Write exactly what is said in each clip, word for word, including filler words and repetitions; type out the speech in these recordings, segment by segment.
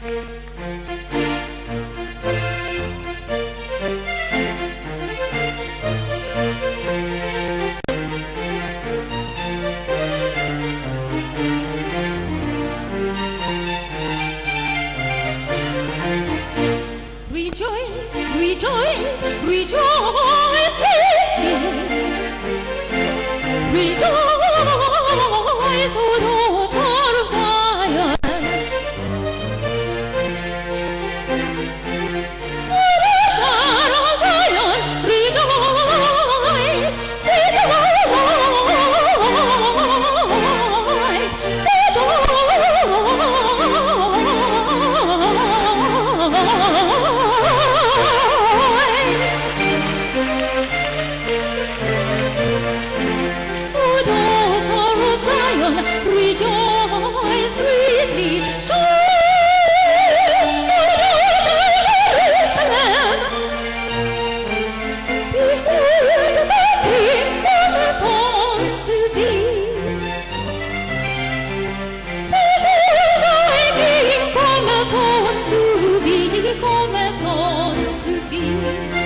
Rejoice, rejoice, rejoice with me. Rejoice, O daughter of Zion. O daughter of Zion, rejoice, rejoice, rejoice greatly, shine, O daughter of Jerusalem. Behold, the King cometh unto thee. Behold, thy King cometh unto thee, cometh unto thee.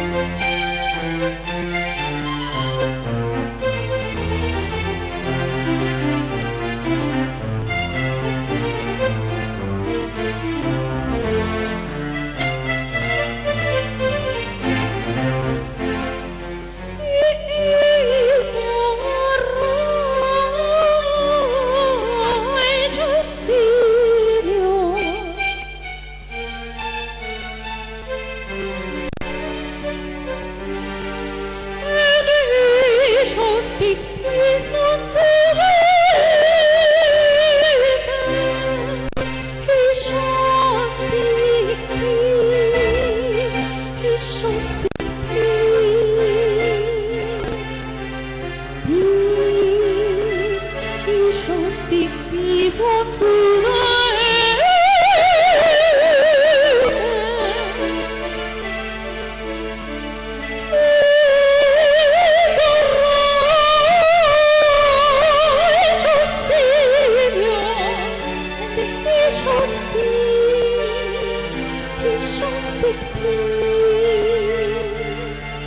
Speak peace unto the heathen. He shall speak peace. He shall speak peace. Peace. He shall speak peace unto the speak peace.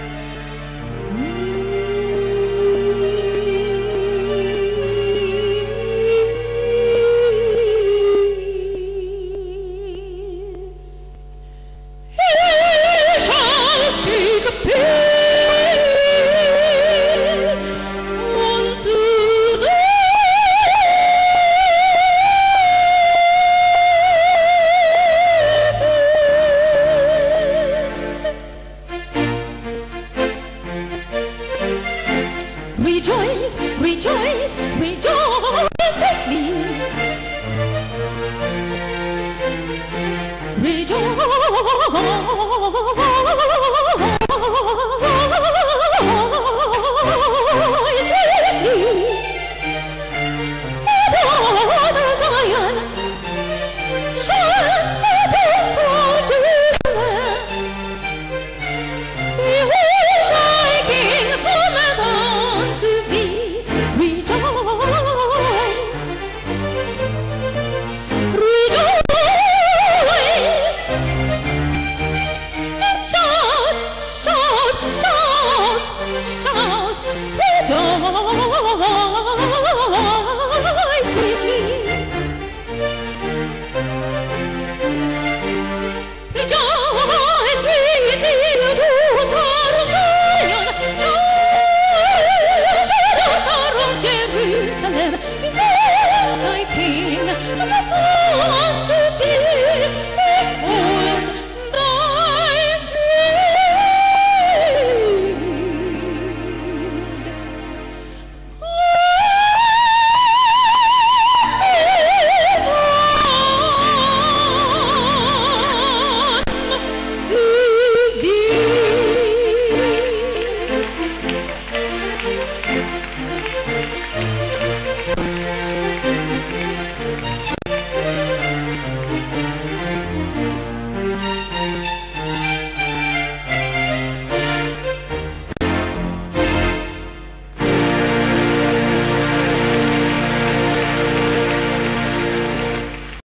He shall speak peace unto the Rejoice, rejoice, rejoice with me. Rejoice.